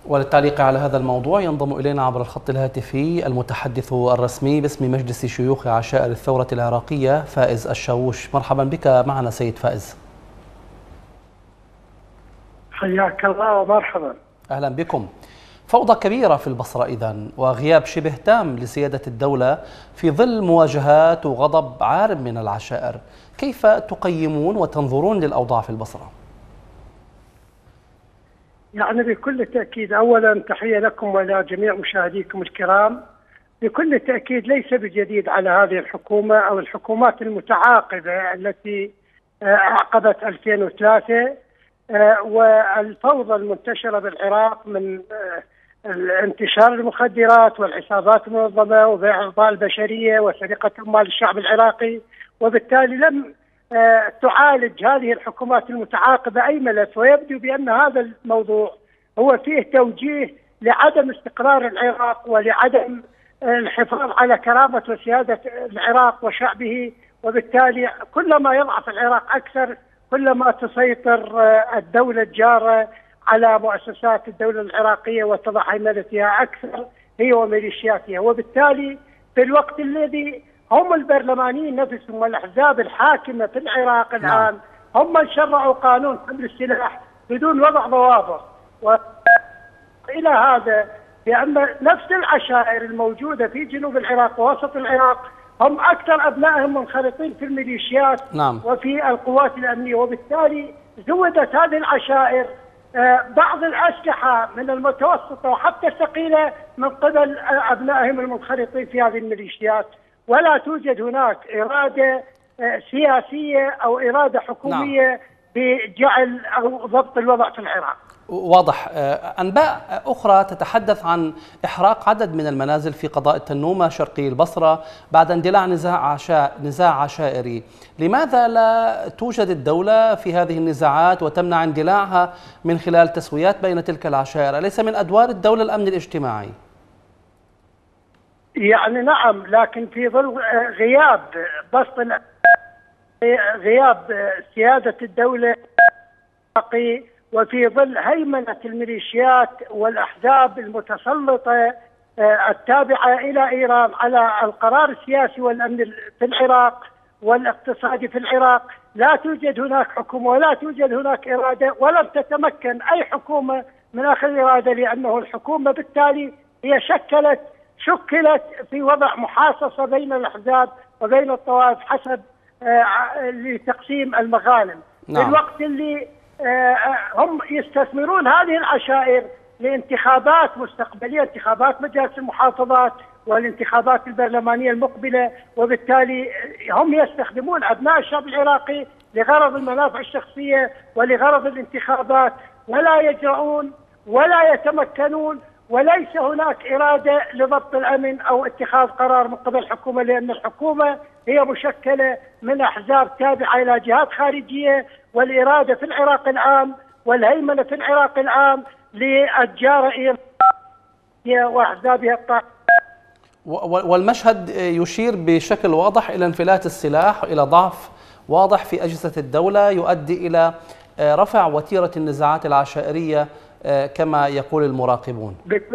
وللتعليق على هذا الموضوع ينضم إلينا عبر الخط الهاتفي المتحدث الرسمي باسم مجلس شيوخ عشائر الثورة العراقية فائز الشاووش. مرحبا بك معنا سيد فائز. حياك الله ومرحبا. أهلا بكم. فوضى كبيرة في البصرة إذن، وغياب شبه تام لسيادة الدولة في ظل مواجهات وغضب عارم من العشائر. كيف تقيمون وتنظرون للأوضاع في البصرة؟ يعني بكل تأكيد أولا تحية لكم ولجميع مشاهديكم الكرام. بكل تأكيد ليس بجديد على هذه الحكومة أو الحكومات المتعاقبة التي أعقبت 2003 والفوضى المنتشرة بالعراق من انتشار المخدرات والعصابات المنظمة وبيع الأعضاء البشرية وسرقة أموال الشعب العراقي، وبالتالي لم تعالج هذه الحكومات المتعاقبة أي ملف، ويبدو بأن هذا الموضوع هو فيه توجيه لعدم استقرار العراق ولعدم الحفاظ على كرامة وسيادة العراق وشعبه، وبالتالي كلما يضعف العراق أكثر كلما تسيطر الدولة الجارة على مؤسسات الدولة العراقية وتضع هيمنتها أكثر هي وميليشياتها. وبالتالي في الوقت الذي هم البرلمانيين نفسهم والأحزاب الحاكمة في العراق الآن هم من شرعوا قانون حمل السلاح بدون وضع ضوابط، وإلى هذا بأن نفس العشائر الموجودة في جنوب العراق ووسط العراق هم أكثر أبنائهم منخرطين في الميليشيات وفي القوات الأمنية، وبالتالي زودت هذه العشائر بعض الأسلحة من المتوسطة وحتى الثقيلة من قبل أبنائهم المنخرطين في هذه الميليشيات، ولا توجد هناك إرادة سياسية أو إرادة حكومية بجعل أو ضبط الوضع في العراق. واضح. أنباء أخرى تتحدث عن إحراق عدد من المنازل في قضاء التنومة شرقي البصرة بعد اندلاع نزاع عشائري. لماذا لا توجد الدولة في هذه النزاعات وتمنع اندلاعها من خلال تسويات بين تلك العشائر؟ أليس من أدوار الدولة الأمن الاجتماعي؟ يعني نعم، لكن في ظل غياب سيادة الدولة وفي ظل هيمنة الميليشيات والأحزاب المتسلطة التابعة إلى إيران على القرار السياسي والأمن في العراق والاقتصادي في العراق، لا توجد هناك حكومة ولا توجد هناك إرادة، ولم تتمكن أي حكومة من أخذ الإرادة، لأنه الحكومة بالتالي هي شكلت في وضع محاصصة بين الأحزاب وبين الطوائف حسب لتقسيم المغانم. في الوقت اللي هم يستثمرون هذه العشائر لانتخابات مستقبلية، انتخابات مجالس المحافظات والانتخابات البرلمانية المقبلة، وبالتالي هم يستخدمون أبناء الشعب العراقي لغرض المنافع الشخصية ولغرض الانتخابات، ولا يجرؤون ولا يتمكنون، وليس هناك إرادة لضبط الأمن أو اتخاذ قرار من قبل الحكومة، لأن الحكومة هي مشكلة من أحزاب تابعة إلى جهات خارجية، والإرادة في العراق الآن والهيمنة في العراق الآن للجارة إيران وأحزابها الطاغية. والمشهد يشير بشكل واضح إلى انفلات السلاح، إلى ضعف واضح في أجهزة الدولة يؤدي إلى رفع وتيرة النزاعات العشائرية كما يقول المراقبون.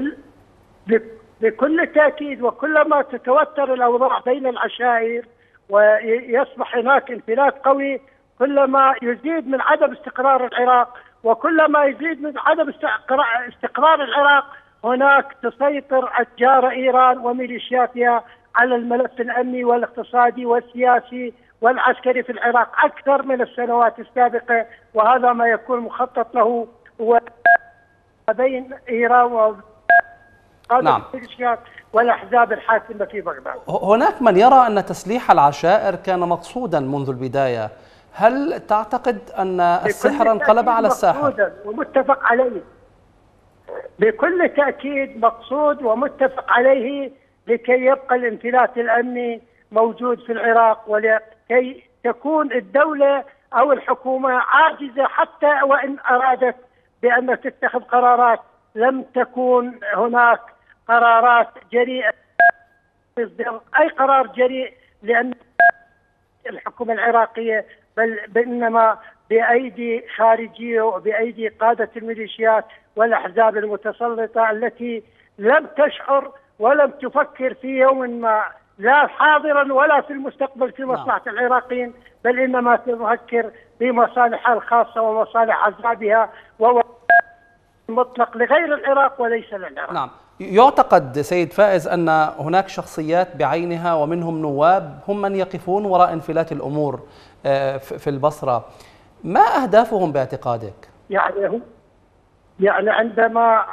بكل تأكيد، وكلما تتوتر الأوضاع بين العشائر ويصبح هناك انفلات قوي كلما يزيد من عدم استقرار العراق، وكلما يزيد من عدم استقرار العراق هناك تسيطر الجارة إيران وميليشياتها على الملف الأمني والاقتصادي والسياسي والعسكري في العراق أكثر من السنوات السابقة، وهذا ما يكون مخطط له بين إيران الميليشيات والأحزاب الحاكمة في بغداد. هناك من يرى أن تسليح العشائر كان مقصودا منذ البداية. هل تعتقد أن السحر انقلب على الساحر؟ ومتفق عليه بكل تأكيد، مقصود ومتفق عليه لكي يبقى الانفلات الأمني موجود في العراق، ولكي تكون الدولة أو الحكومة عاجزة حتى وإن أرادت بأن تتخذ قرارات لم تكون هناك قرارات جريئة، أي قرار جريء، لأن الحكومة العراقية بل إنما بأيدي خارجية وبأيدي قادة الميليشيات والأحزاب المتسلطة التي لم تشعر ولم تفكر في يوم ما لا حاضرا ولا في المستقبل في مصلحة العراقيين، بل إنما تفكر بمصالحها الخاصة ومصالح أحزابها مطلق لغير العراق وليس للعراق. نعم. يعتقد سيد فائز أن هناك شخصيات بعينها ومنهم نواب هم من يقفون وراء انفلات الأمور في البصرة، ما أهدافهم باعتقادك؟ يعني عندما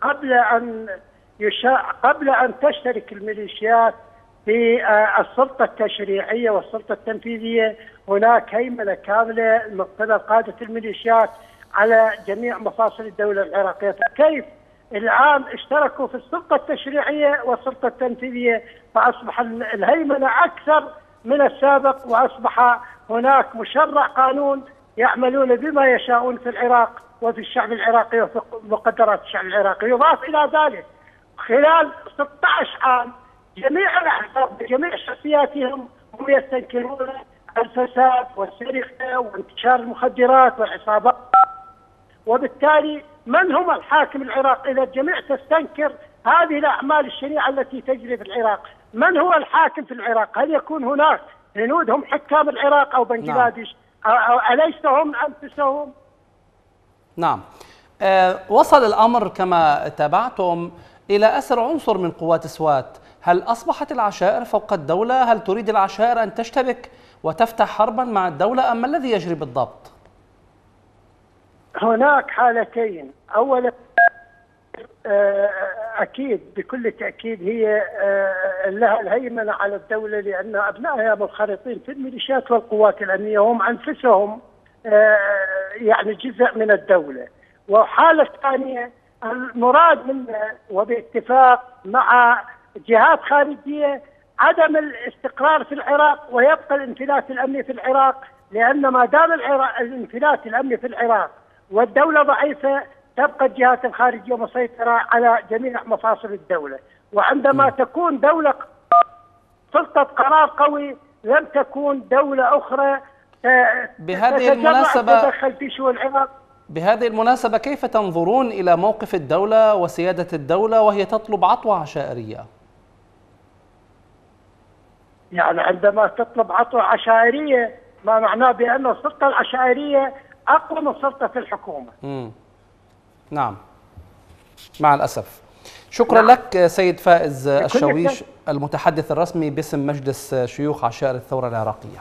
قبل أن تشترك الميليشيات في السلطة التشريعية والسلطة التنفيذية هناك هيمنة كاملة من قبل قادة الميليشيات على جميع مفاصل الدولة العراقية. فكيف الآن اشتركوا في السلطة التشريعية والسلطة التنفيذية فأصبح الهيمنة أكثر من السابق، وأصبح هناك مشرع قانون يعملون بما يشاءون في العراق وفي الشعب العراقي وفي مقدرات الشعب العراقي. يضاف إلى ذلك خلال 16 عام جميع الأحزاب بجميع شخصياتهم هم يستنكرون الفساد والسرقة وانتشار المخدرات والعصابات، وبالتالي من هم الحاكم العراق؟ إذا الجميع تستنكر هذه الأعمال الشنيعة التي تجري في العراق، من هو الحاكم في العراق؟ هل يكون هناك هنود هم حكام العراق أو بنغلاديش؟ أو أليس هم أنفسهم؟ نعم. وصل الأمر كما تابعتم إلى أسر عنصر من قوات سوات. هل أصبحت العشائر فوق الدولة؟ هل تريد العشائر أن تشتبك وتفتح حربا مع الدولة أم ما الذي يجري بالضبط؟ هناك حالتين. أولا أكيد بكل تأكيد هي لها الهيمنة على الدولة لأن أبنائها منخرطين في الميليشيات والقوات الأمنية هم أنفسهم يعني جزء من الدولة. وحالة ثانية المراد منها وباتفاق مع جهات خارجية عدم الاستقرار في العراق ويبقى الانفلات الأمني في العراق، لأن ما دام الانفلات الأمني في العراق والدولة ضعيفة تبقى الجهات الخارجية مسيطرة على جميع مفاصل الدولة. وعندما تكون دولة سلطة قرار قوي لم تكون دولة أخرى تتدخل في شؤون العراق. بهذه المناسبة كيف تنظرون إلى موقف الدولة وسيادة الدولة وهي تطلب عطوة عشائرية؟ يعني عندما تطلب عطوة عشائرية ما معناه بأن السلطة العشائرية أقوى من السلطة في الحكومة. نعم مع الأسف. شكرا لك سيد فائز الشويش المتحدث الرسمي باسم مجلس شيوخ عشائر الثورة العراقية.